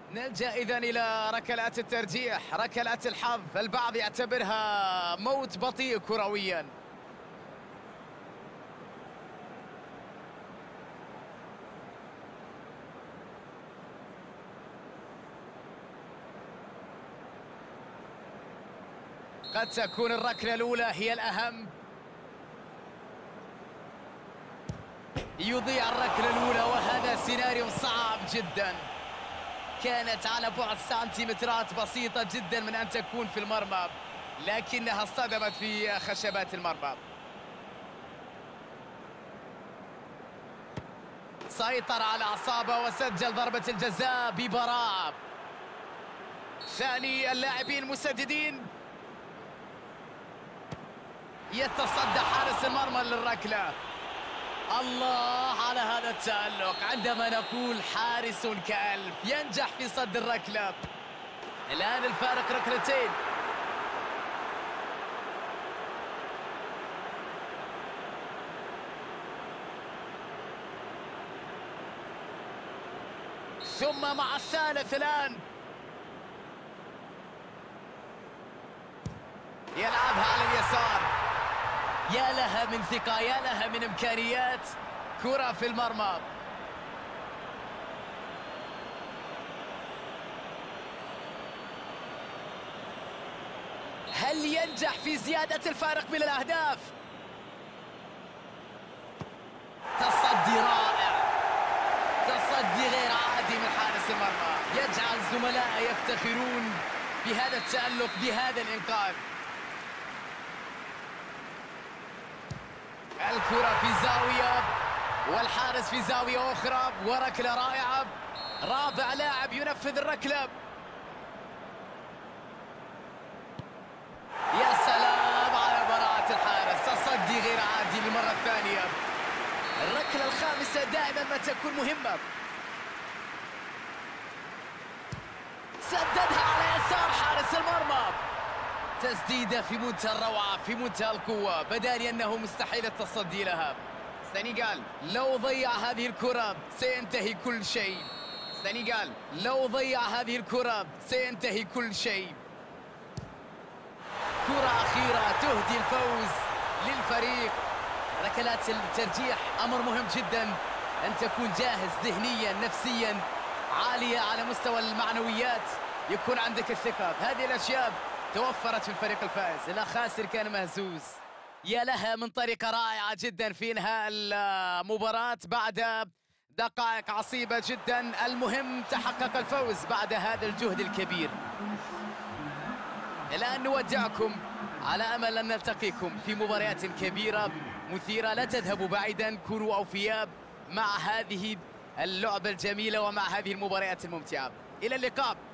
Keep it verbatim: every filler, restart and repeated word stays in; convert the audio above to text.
نلجأ إذن إلى ركلات الترجيح، ركلات الحظ، البعض يعتبرها موت بطيء كرويا. قد تكون الركلة الأولى هي الأهم. يضيع الركلة الأولى وهذا سيناريو صعب جدا. كانت على بعد سنتيمترات بسيطة جدا من أن تكون في المرمى، لكنها اصطدمت في خشبات المرمى. سيطر على أعصابه وسجل ضربة الجزاء ببراعة. ثاني اللاعبين مسددين. يتصدى حارس المرمى للركلة. الله على هذا التألق، عندما نقول حارس كألف ينجح في صد الركلة. الآن الفارق ركلتين. ثم مع الثالث الآن يلعبها على اليسار. يا لها من ثقة، يا لها من إمكانيات. كرة في المرمى. هل ينجح في زيادة الفارق من الأهداف؟ تصدي رائع، تصدي غير عادي من حارس المرمى، يجعل الزملاء يفتخرون بهذا التألق، بهذا الإنقاذ. الكرة في زاوية والحارس في زاوية أخرى، وركلة رائعة. رابع لاعب ينفذ الركلة. يا سلام على براعة الحارس، تصدي غير عادي للمرة الثانية. الركلة الخامسة دائما ما تكون مهمة. سددها على يسار حارس المرمى. تسديدة في منتهى الروعة، في منتهى القوة، بداني أنه مستحيل التصدي لها. سنغال لو ضيع هذه الكرة سينتهي كل شيء. سنغال لو ضيع هذه الكرة سينتهي كل شيء. كرة أخيرة تهدي الفوز للفريق. ركلات الترجيح أمر مهم جدا، أن تكون جاهز ذهنيا نفسيا، عالية على مستوى المعنويات، يكون عندك الثقة. هذه الأشياء توفرت في الفريق الفائز. لا خاسر كان مهزوز. يا لها من طريقة رائعة جدا في إنهاء المباراة بعد دقائق عصيبة جدا. المهم تحقق الفوز بعد هذا الجهد الكبير. الآن نودعكم على أمل أن نلتقيكم في مباريات كبيرة مثيرة. لا تذهبوا بعيدا، كونوا أوفياء مع هذه اللعبة الجميلة ومع هذه المباريات الممتعة. إلى اللقاء.